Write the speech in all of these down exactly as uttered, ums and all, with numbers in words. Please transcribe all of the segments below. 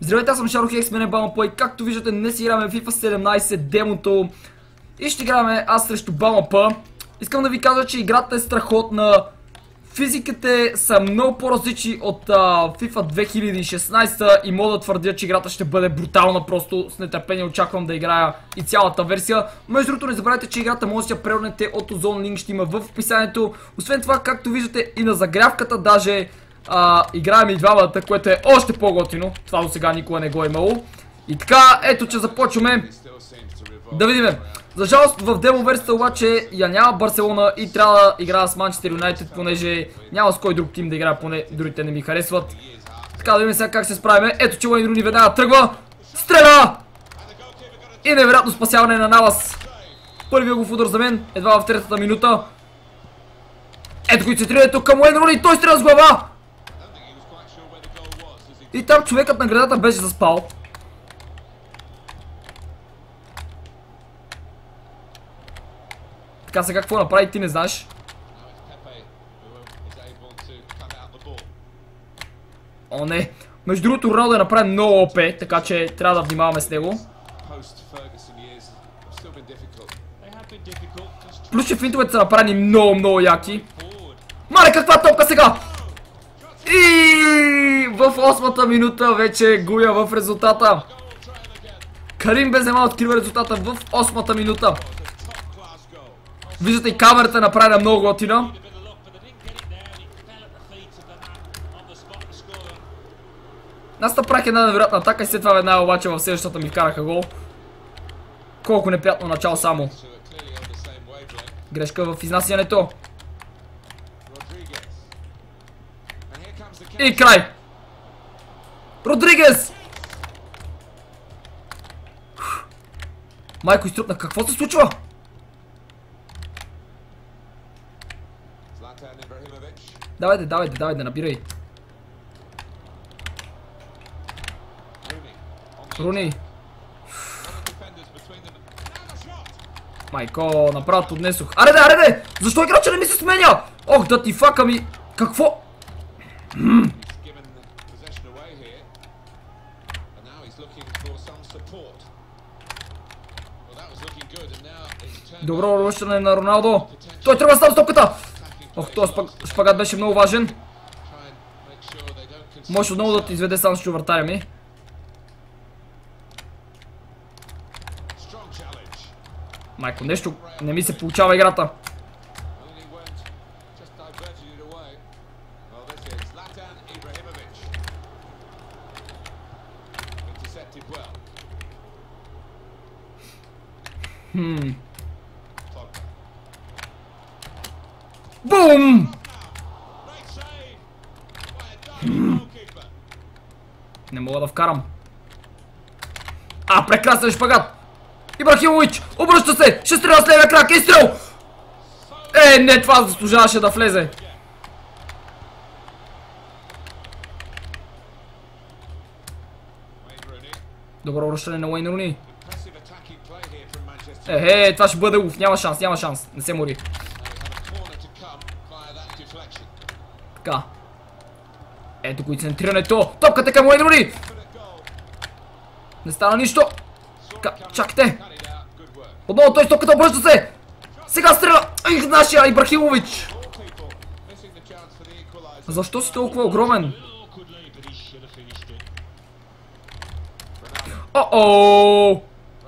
Здравейте, аз съм Шаро Хекс, мене Бама Плей. Както виждате, днес играме FIFA седемнайсет демото и ще играме аз срещу Бама П. Искам да ви кажа, че играта е страхотна. Физиките са много по-различни от а, FIFA две хиляди и шестнайсета и мога да твърдя, че играта ще бъде брутална. Просто с нетърпение очаквам да играя и цялата версия. Между другото, не забравяйте, че играта може да я превърнете от Озон, линк ще има в описанието. Освен това, както виждате, и на загрявката даже а, играем и двамата, което е още по-готино. Това до сега никога не го е имало. И така, ето че започваме да видим. За жалост в демо версията обаче я няма Барселона и трябва да играя с Манчестър Юнайтед, понеже няма с кой друг тим да играя, поне другите не ми харесват. Така да видим сега как се справим. Ето че Уейн Руни веднага тръгва. Стреля! И невероятно спасяване на Навас. Първият го в удар за мен, едва в третата минута. Ето концентрирането към Уейн Руни, той стреля с глава! И там човекът на градата беше заспал. Така сега какво направи, ти не знаеш. О, не. Между другото, Роналдо е направен много ОП, така че трябва да внимаваме с него. Плюс че финтовете са направени много, много яки. Мале, каква топка сега! И в осмата минута вече губя в резултата. Карим Бензема открива резултата в осмата минута. Виждате и камерата е направена много готина. Аз направих една невероятна атака и след това веднага обаче в следващата ми вкараха гол. Колко неприятно начало само. Грешка в изнасянето. И край. Родригес! Майко изтрупна, какво се случва? Давайте, давайте, давайте, набирай. Руни. Майко, направо поднесох. Аре де, аре де! Защо играча не ми се сменя? Ох, да ти фака ми. Какво? Добро връщане на Роналдо. Той трябва да става стопката. Ох, този шпагат беше много важен. Може отново да ти изведе сам с чувъртаря ми. Майко, нещо не ми се получава играта. Хм. Бум! Не мога да вкарам. А, прекрасен шпагат! Ибрахимович! Обръща се! Ще стреля с левия крак! Изстрел! Е, не, това заслужаваше да влезе. Добро връщане на Уейн Руни. Ехе, това ще бъде уф, няма шанс, няма шанс. Не се мори. Така. Ето концентрирането. Топката към Уейн Руни. Не стана нищо. Чакайте. Отново той с топката обръща се. Сега стреля. Их, нашия Ибрахимович. Защо си толкова огромен? О-о!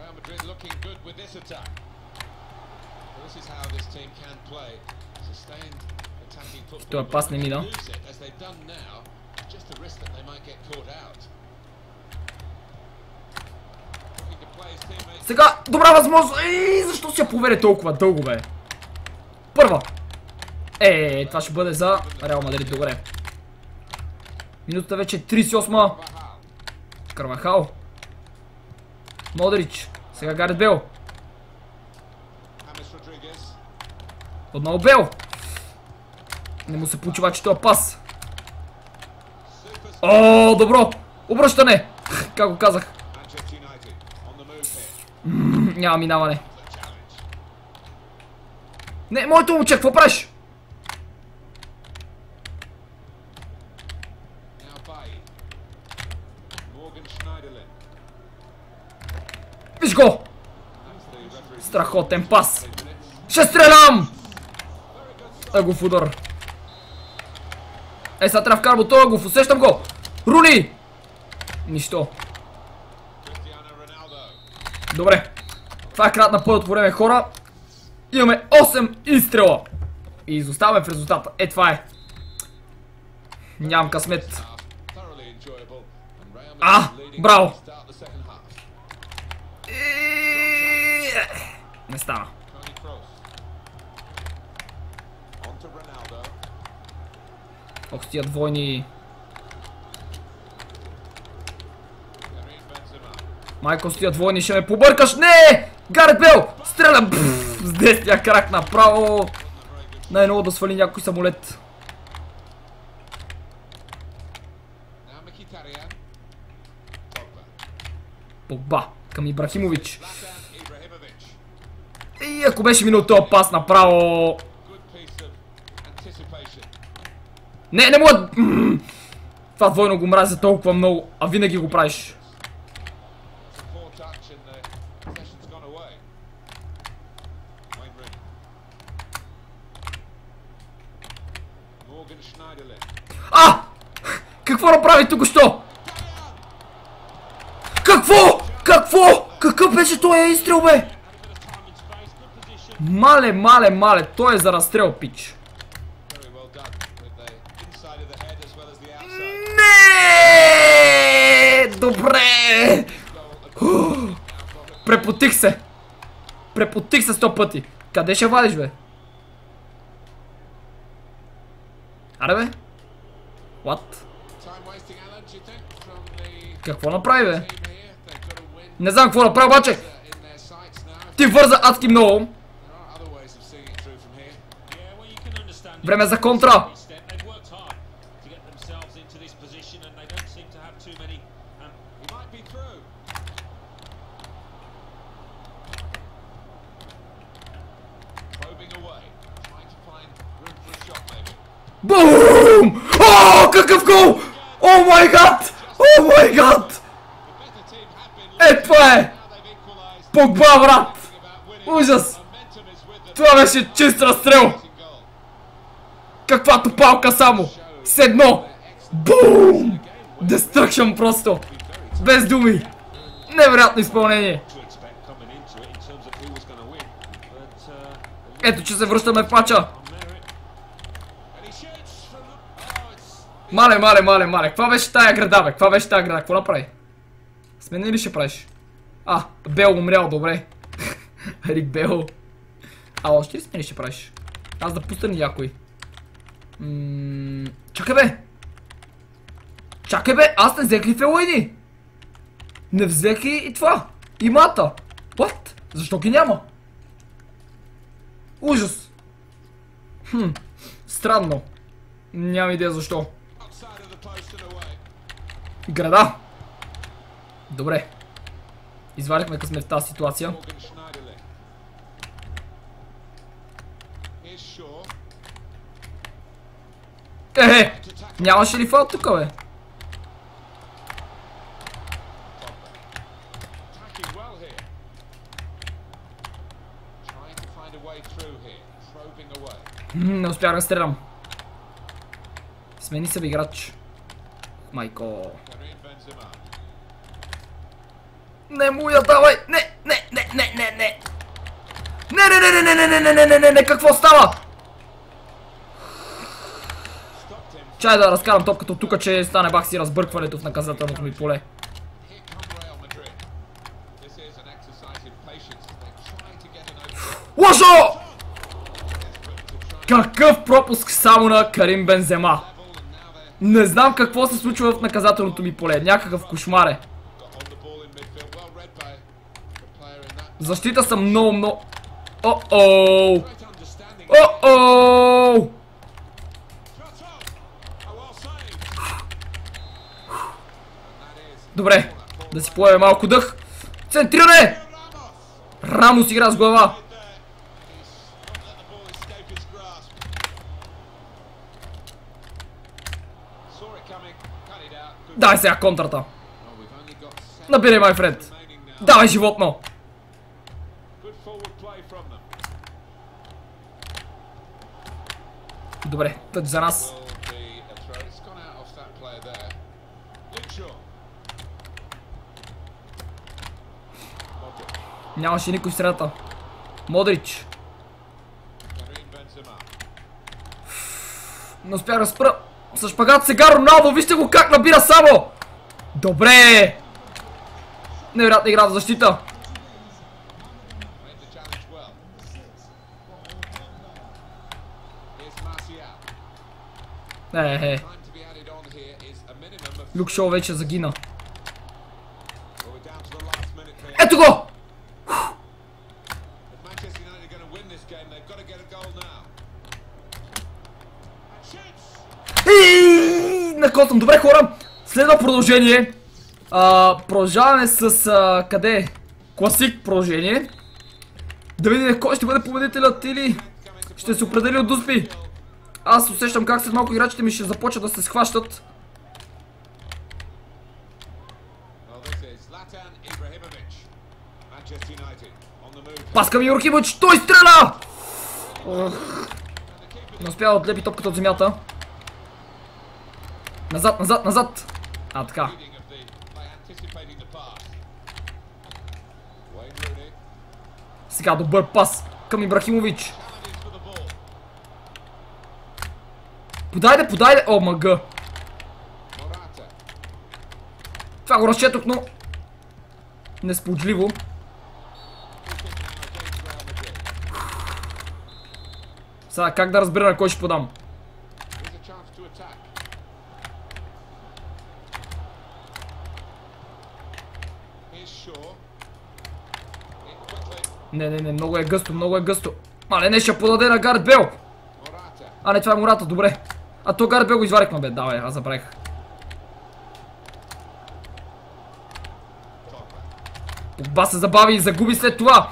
Това пас не мина. Сега, добра възможност. Ей, защо си я поведе толкова дълго, бе? Първа. Е, това ще бъде за Реал Мадрид, добре. Минутата вече е тридесет и осма. Карвахал. Модрич. Сега Гарет Бел. Отново Бел. Не му се получи обаче това пас. О, добро. Обръщане. Как го казах. Няма минаване. Не, моето момче, какво правиш? Виж го! Страхотен пас. Ще стрелям! Ъгов удар. Е, сега трябва вкарам от този ъгов. Усещам го. Руни! Нищо. Добре. Това е крат на първото време, хора. Имаме осем изстрела. И изоставаме в резултата. Е, това е. Нямам късмет. А, браво! Не стана. Ох, тия двойни. Майко, с тия двойни ще ме побъркаш. Не! Гарет Бел! Стрелям! С десния крак направо. Най-ново да свали някой самолет. Погба към Ибрахимович. И ако беше минал този пас направо. Не, не мога. Това двойно го мразя толкова много, а винаги го правиш. А! Какво направи току-що? Какво? Какво? Какъв беше този изстрел, бе? Мале, мале, мале. Той е за разстрел, пич. Не! Добре! Препотих се. Препотих се сто пъти. Къде ще вадиш, бе? Аре, бе? What? Какво направи, бе? Не знам какво направи, обаче. Ти върза адски много. Време за контра. Бум! О, какъв гол! О май гад! О май гад! Е, това е! Погба, брат! Ужас! Това беше чист разстрел! Каква топалка само! С едно! Бум! Дестръкшън просто! Без думи! Невероятно изпълнение! Ето, че се връщаме в мача! Мале, мале, мале, мале. Каква беше тая града, бе? Каква беше тая града? Какво направи? Смени ли ще правиш? А, Бел умрял, добре. Рик Бел. А, още ли смени ще правиш? Аз да пусна ли някой? Ммм... Чакай, бе! Чакай, бе! Аз не взех ли фелоиди? Не взех и това. И мата. What? Защо ги няма? Ужас. Хм. Странно. Нямам идея защо. Града. Добре. Извадихме късме в тази ситуация. Ехе! Нямаше ли фаул тук, бе? Не успях да стрелям. Смени се, бе, играч. Майко. Не му я давай! Не, не, не, не, не, не! Не, не, не, не, не, не, не, не, не, не, не, какво става? Чай да разкарам топката от тук, че стане бах си разбъркването в наказателното ми поле. Лошо! Какъв пропуск само на Карим Бензема. Не знам какво се случва в наказателното ми поле. Някакъв кошмар е. Защита съм много, много... О-оу! О-оу! Добре, да си поеме малко дъх. Центриране! Рамос игра с глава. Дай сега контрата. Набирай, май френд. Давай, животно. Добре, тъч за нас. Нямаше никой в средата. Модрич. Не успях да спра. С шпагат сега Роналдо, вижте го как набира само. Добре. Невероятна игра в защита. Е, е. Люк Шоу вече загина. Ето го! И накосвам. Добре, хора. Следва продължение. А, продължаваме с а, къде? Класик продължение. Да видим кой ще бъде победителят или ще се определи от Дуспи. Аз усещам как след малко играчите ми ще започват да се схващат. Пас към Юркимович, той стреля! Не успя да отлепи топката от земята. Назад, назад, назад! А, така. Сега добър пас към Ибрахимович. Подайде, подайде! О, мъга! Това го разчетох, но несполучливо. Сега как да разбера на кой ще подам? Не, не, не, много е гъсто, много е гъсто. Мале, не ще подаде на Гарет Бел. А, не, това е Мората, добре. А то Гарет Бел го изварихме, бе, давай, аз забравих. Погба се забави и загуби след това.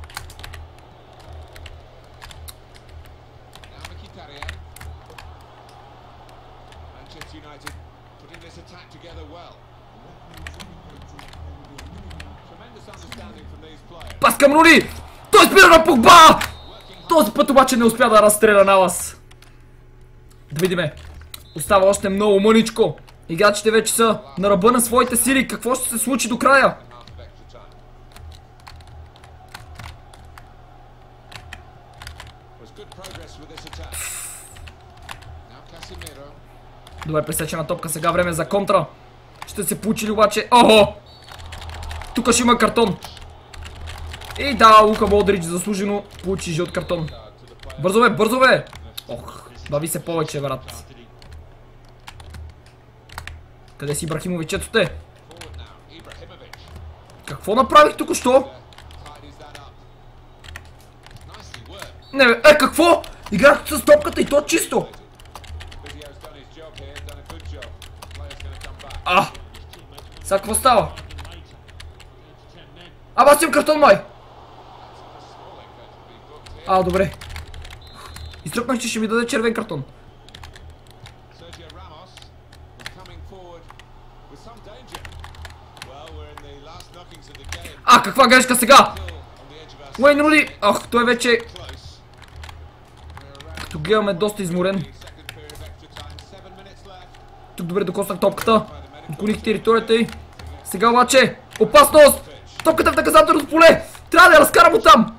Пас към Руни! Той спира на Погба! Този път обаче не успя да разстреля на вас. Да видиме. Остава още много мъничко. Играчите вече са на ръба на своите сили. Какво ще се случи до края? Добре, пресечена топка. Сега време за контра. Ще се получи ли обаче? Охо! Тук ще има картон. И да, Лука Модрич заслужено получи жълт картон. Бързо бе, бързо бе! Ох, бави се повече, брат. Къде си Ибрахимовичето те? Какво направих тук-що? Не бе, е какво? Играх с топката и то чисто. А! Сега какво става? Ама аз имам картон, май! А, добре. Изтръпнах, че ще ми даде червен картон. А, каква грешка сега! Уейн Руни! Ах, той вече... Като гледаме доста изморен. Тук добре докоснах топката. Отклоних територията й. Сега обаче... Опасност! Топката в наказателното поле! Трябва да я разкарам оттам!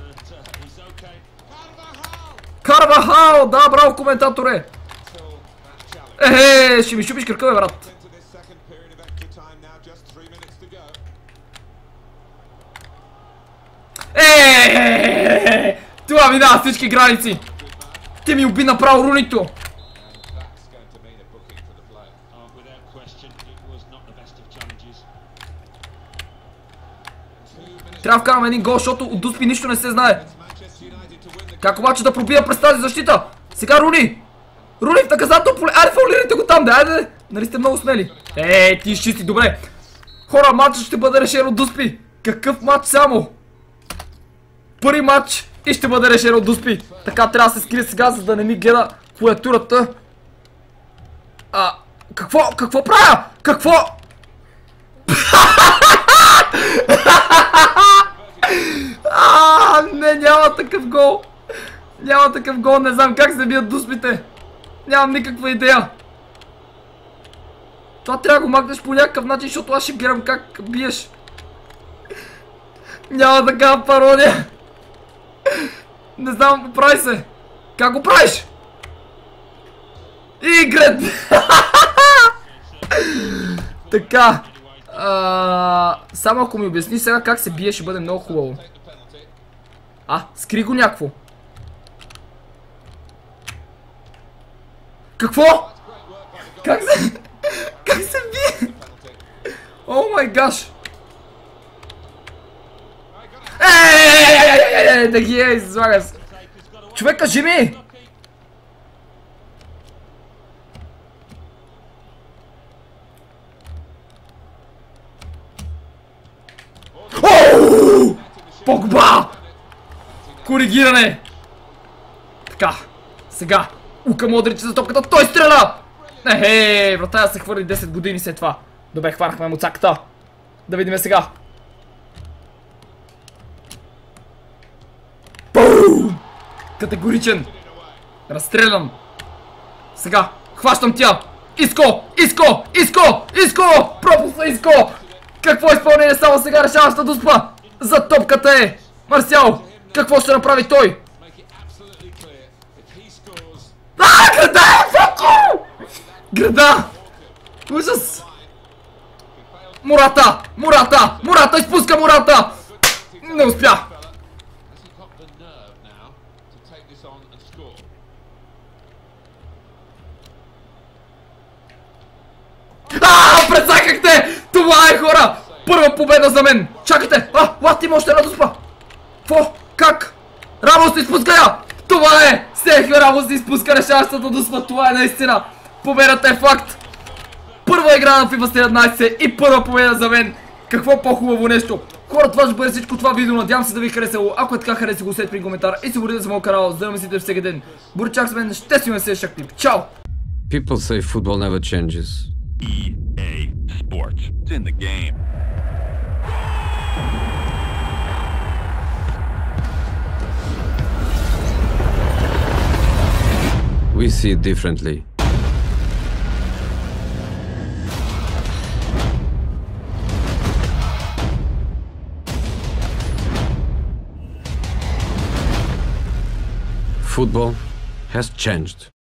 Карвахал! Да, браво, коментаторе! Ехе, ще ми щупиш кръка, бе, брат. Ехе, това минава всички граници. Ти ми уби направо Рунито. Трябва да вкараме един гол, защото от Дуспи нищо не се знае. Как обаче да пробия през тази защита? Сега Руни! Руни в наказателно поле! Айде, фаулирайте го там, да, айде! Нали сте много смели? Ей, ти изчисти, добре! Хора, матчът ще бъде решен от Дуспи! Какъв матч само? Първи матч и ще бъде решен от Дуспи! Така трябва да се скрие сега, за да не ми гледа клавиатурата. А, какво? Какво правя? Какво? А, не, няма такъв гол. Няма такъв гол, не знам как се бият дуспите. Нямам никаква идея. Това трябва да го махнеш по някакъв начин, защото аз ще гледам как биеш. Няма такава пародия. Не знам, поправи се. Как го правиш? Игрет! Така. А, само ако ми обясни сега как се бие, ще бъде много хубаво. А, скри го някакво. Какво? Как се... Как се бие? О май гаш! Ей, да ги е, излага се. Човек, кажи ми! Ооо! Погба! Коригиране! Така, сега. Лука Модрич за топката, той стреля! Ехе, врата да се хвърли десет години след това. Добре, хванахме му цаката. Да видим сега. Бум! Категоричен. Разстрелян. Сега, хващам тя. Иско! Иско! Иско! Иско! Пропусна Иско! Какво изпълнение само сега решаваща дуспа? За топката е! Марсиал! Какво ще направи той? А, града е! Фоко! Града! Ужас! Мурата! Мурата! Мурата! Изпуска Мурата! Не успя! Ааа! Прецакахте! Това е, хора! Първа победа за мен! Чакайте! А! Лат има още една дуспа! Фо? Как? Рамос не изпуска я! Това е! Серхио Рамос не изпуска решаващата дуспа! Това е наистина! Победата е факт! Първа игра на FIFA седемнайсет и първа победа за мен! Какво по-хубаво нещо! Хора, това ще бъде всичко това видео. Надявам се да ви е харесало. Ако е така, хареса го, след при коментар и се абонирайте за моят канал, за да мислите всеки ден. Боричак с мен, ще си ме следващия клип. Чао! People say football never changes. E A Sports. It's in the game. We see it differently. Football has changed.